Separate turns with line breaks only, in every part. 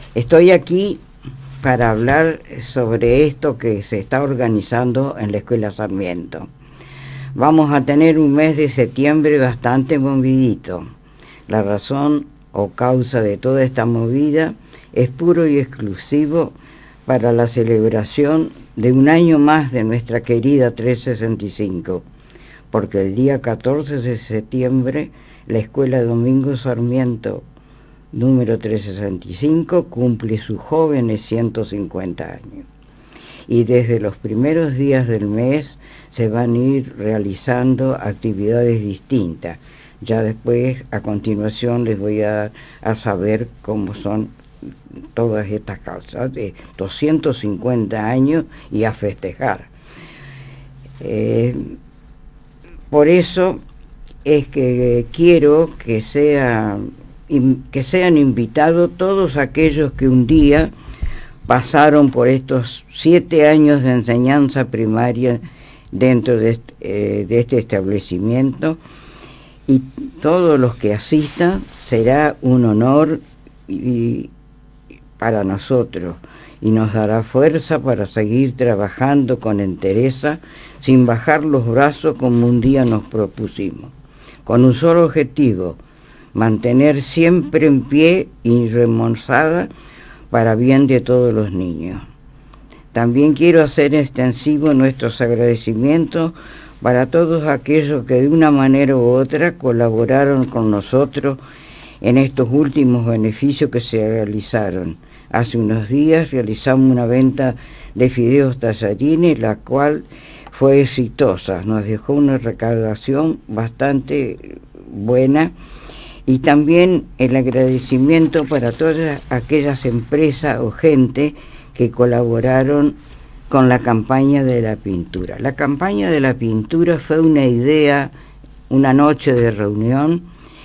Estoy aquí para hablar sobre esto que se está organizando en la Escuela Sarmiento. Vamos a tener un mes de septiembre bastante movidito. La razón o causa de toda esta movida es puro y exclusivo para la celebración de un año más de nuestra querida 365, porque el día 14 de septiembre la Escuela Domingo Sarmiento número 365 cumple sus jóvenes 150 años. Y desde los primeros días del mes se van a ir realizando actividades distintas. Ya después, a continuación, les voy a saber cómo son todas estas causas de 250 años y a festejar. Por eso es que quiero que sean invitados todos aquellos que un día pasaron por estos 7 años de enseñanza primaria dentro de este establecimiento, y todos los que asistan será un honor para nosotros, y nos dará fuerza para seguir trabajando con entereza, sin bajar los brazos como un día nos propusimos, con un solo objetivo: mantener siempre en pie y remozada para bien de todos los niños. También quiero hacer extensivo nuestros agradecimientos para todos aquellos que de una manera u otra colaboraron con nosotros en estos últimos beneficios que se realizaron. Hace unos días realizamos una venta de fideos tallarines, la cual fue exitosa, nos dejó una recaudación bastante buena. Y también el agradecimiento para todas aquellas empresas o gente que colaboraron con la campaña de la pintura. La campaña de la pintura fue una idea, una noche de reunión,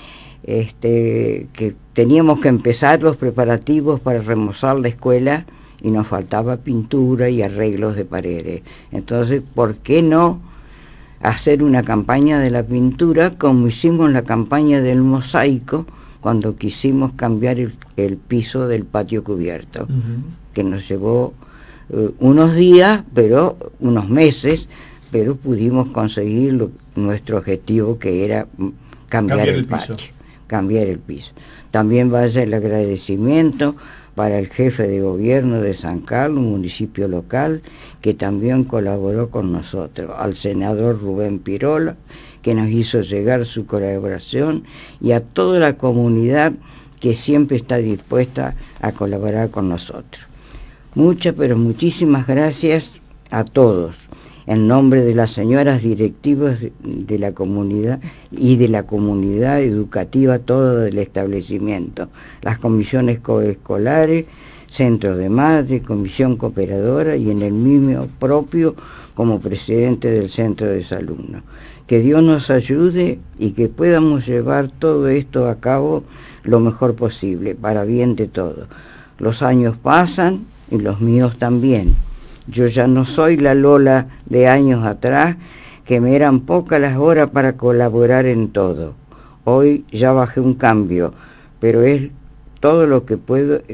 que teníamos que empezar los preparativos para remozar la escuela y nos faltaba pintura y arreglos de paredes. Entonces, ¿por qué no hacer una campaña de la pintura como hicimos la campaña del mosaico cuando quisimos cambiar el piso del patio cubierto? Que nos llevó unos días, unos meses, pero pudimos conseguir nuestro objetivo, que era cambiar el patio, cambiar el piso. También vaya el agradecimiento para el jefe de gobierno de San Carlos, un municipio local, que también colaboró con nosotros, al senador Rubén Pirola, que nos hizo llegar su colaboración, y a toda la comunidad que siempre está dispuesta a colaborar con nosotros. Pero muchísimas gracias a todos, en nombre de las señoras directivas de la comunidad y de la comunidad educativa toda del establecimiento, las comisiones coescolares, centros de madre, comisión cooperadora, y en el mismo propio como presidente del centro de alumnos. Que Dios nos ayude y que podamos llevar todo esto a cabo lo mejor posible, para bien de todos. Los años pasan y los míos también. Yo ya no soy la Lola de años atrás, que me eran pocas las horas para colaborar en todo. Hoy ya bajé un cambio, pero en todo lo que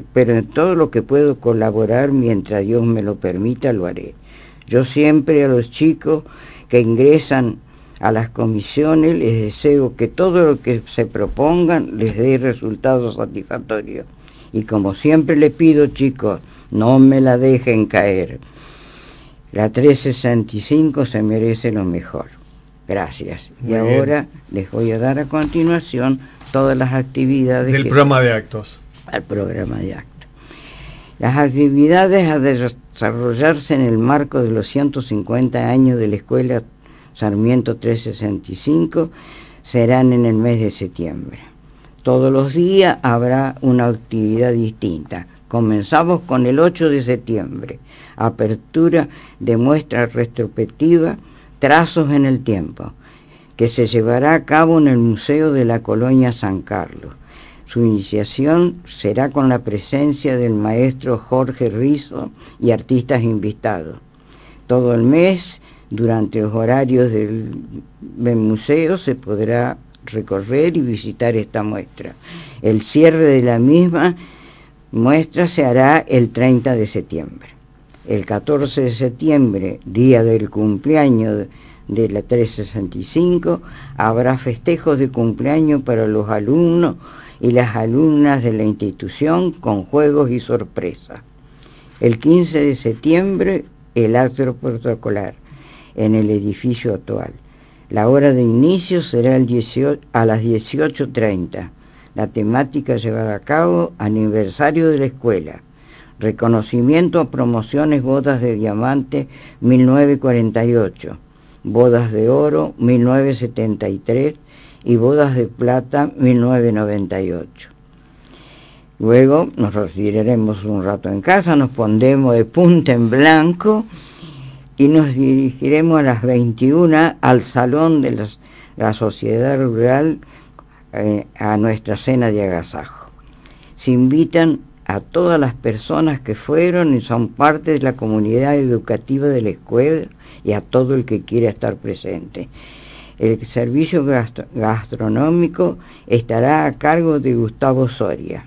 puedo colaborar, mientras Dios me lo permita, lo haré. Yo siempre a los chicos que ingresan a las comisiones les deseo que todo lo que se propongan les dé resultados satisfactorios. Y como siempre le pido, chicos, no me la dejen caer. La 365 se merece lo mejor. Gracias. Muy bien. Ahora les voy a dar a continuación todas las actividades
del programa de actos.
Al programa de actos. Las actividades a desarrollarse en el marco de los 150 años de la Escuela Sarmiento 365 serán en el mes de septiembre. Todos los días habrá una actividad distinta. Comenzamos con el 8 de septiembre, apertura de muestra retrospectiva, trazos en el tiempo, que se llevará a cabo en el Museo de la Colonia San Carlos. Su iniciación será con la presencia del maestro Jorge Rizzo y artistas invitados. Todo el mes, durante los horarios del museo, se podrá recorrer y visitar esta muestra. El cierre de la misma Muestra se hará el 30 de septiembre. El 14 de septiembre, día del cumpleaños de la 365, habrá festejos de cumpleaños para los alumnos y las alumnas de la institución con juegos y sorpresas. El 15 de septiembre, el acto protocolar en el edificio actual. La hora de inicio será a las 18:30. La temática llevará a cabo aniversario de la escuela, reconocimiento a promociones bodas de diamante 1948, bodas de oro 1973 y bodas de plata 1998. Luego nos retiraremos un rato en casa, nos pondremos de punta en blanco y nos dirigiremos a las 21 al salón de la Sociedad Rural a nuestra cena de agasajo. Se invitan a todas las personas que fueron y son parte de la comunidad educativa de la escuela y a todo el que quiera estar presente. El servicio gastronómico estará a cargo de Gustavo Soria.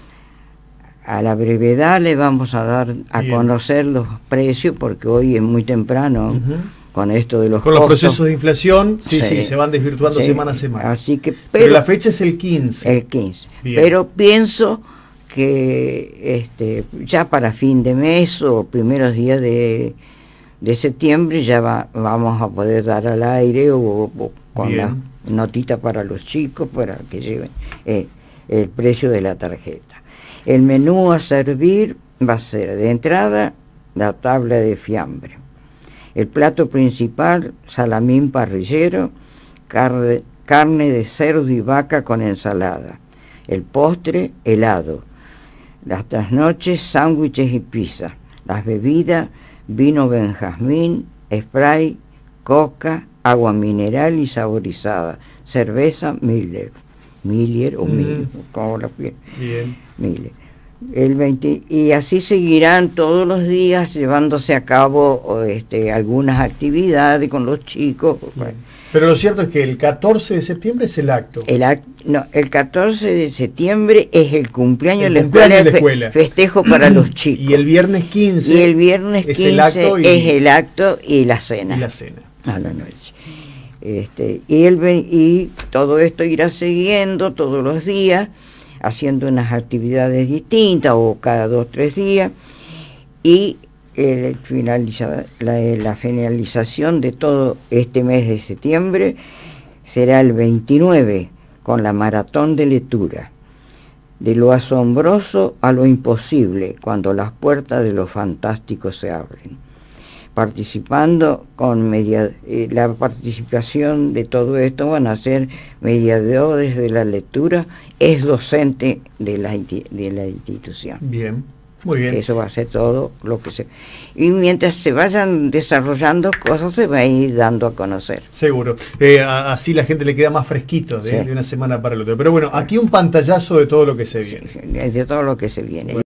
A la brevedad le vamos a dar a conocer los precios porque hoy es muy temprano con esto de los costos.
Los procesos de inflación, sí, se van desvirtuando semana a semana.
Así que,
pero la fecha es el 15.
El 15. Bien. Pero pienso que ya para fin de mes o primeros días de septiembre ya vamos a poder dar al aire o con la notita para los chicos para que lleven el precio de la tarjeta. El menú a servir va a ser de entrada la tabla de fiambre. El plato principal, salamín parrillero, carne de cerdo y vaca con ensalada. El postre, helado. Las trasnoches, sándwiches y pizza. Las bebidas, vino Benjamín, spray, coca, agua mineral y saborizada. Cerveza Miller. Miller o Miller, como la piel. Bien. Miller. Y así seguirán todos los días llevándose a cabo algunas actividades con los chicos.
Pero lo cierto es que el 14 de septiembre es el acto.
El 14 de septiembre es el cumpleaños de la escuela, festejo para los chicos.
Y el viernes 15,
y el viernes 15 es el acto y la cena.
Y la cena.
A la noche. Y todo esto irá siguiendo todos los días, haciendo unas actividades distintas o cada 2 o 3 días, y la finalización de todo este mes de septiembre será el 29, con la maratón de lectura, de lo asombroso a lo imposible, cuando las puertas de lo fantástico se abren. Participando la participación de todo esto van a ser mediadores de la lectura, es docente de la institución.
Bien, muy bien.
Eso va a ser todo lo que se... Y mientras se vayan desarrollando cosas, se va a ir dando a conocer.
Seguro. Así la gente le queda más fresquito de una semana para la otra. Pero bueno, aquí un pantallazo de todo lo que se viene.
Sí, de todo lo que se viene. Bueno.